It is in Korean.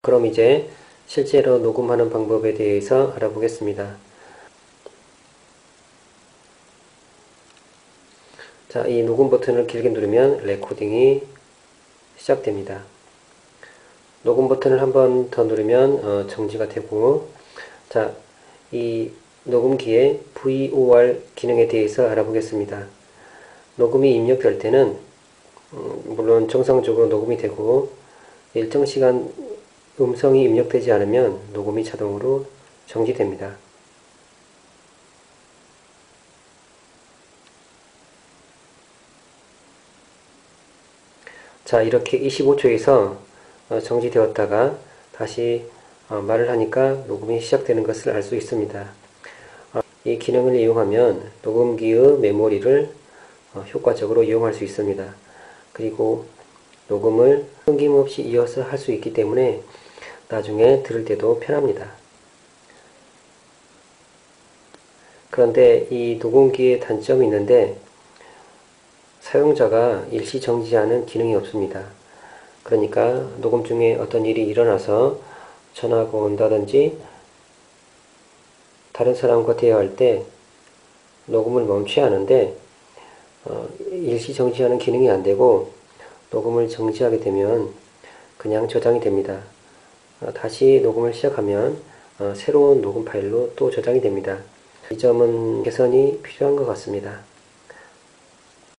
그럼 이제 실제로 녹음하는 방법에 대해서 알아보겠습니다. 자, 이 녹음 버튼을 길게 누르면 레코딩이 시작됩니다. 녹음 버튼을 한 번 더 누르면 정지가 되고, 자, 이 녹음기의 VOR 기능에 대해서 알아보겠습니다. 녹음이 입력될 때는 물론 정상적으로 녹음이 되고 일정 시간 음성이 입력되지 않으면 녹음이 자동으로 정지됩니다. 자, 이렇게 25초에서 정지되었다가 다시 말을 하니까 녹음이 시작되는 것을 알 수 있습니다. 이 기능을 이용하면 녹음기의 메모리를 효과적으로 이용할 수 있습니다. 그리고 녹음을 끊김없이 이어서 할 수 있기 때문에 나중에 들을 때도 편합니다. 그런데 이 녹음기에 단점이 있는데 사용자가 일시 정지하는 기능이 없습니다. 그러니까 녹음 중에 어떤 일이 일어나서 전화가 온다든지 다른 사람과 대화할 때 녹음을 멈춰야 하는데 일시 정지하는 기능이 안 되고 녹음을 정지하게 되면 그냥 저장이 됩니다. 다시 녹음을 시작하면 새로운 녹음 파일로 또 저장이 됩니다. 이 점은 개선이 필요한 것 같습니다.